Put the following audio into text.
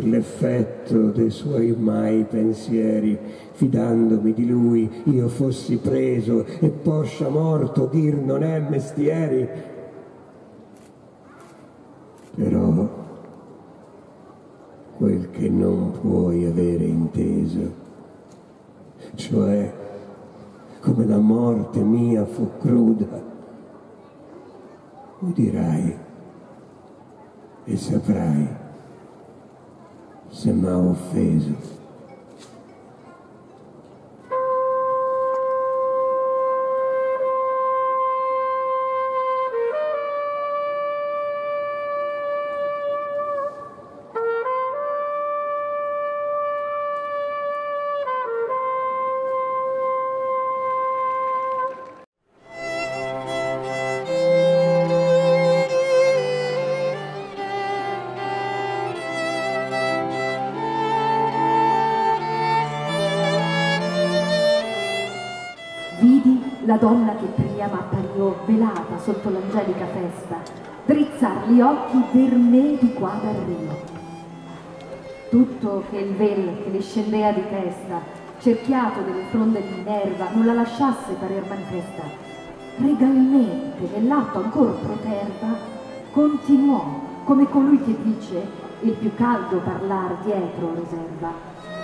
per l'effetto dei suoi mai pensieri, fidandomi di lui io fossi preso e poscia morto dir non è mestieri. Però quel che non puoi avere inteso, cioè come la morte mia fu cruda, udirai e saprai se m'ha offeso. La donna che prima m'appariò velata sotto l'angelica festa, drizzar gli occhi vermè di qua dal rio. Tutto che il vel che le scendea di testa, cerchiato delle fronde di Minerva, non la lasciasse parer manifesta, regalmente nell'atto ancor proterva, continuò, come colui che dice il più caldo parlar dietro riserva.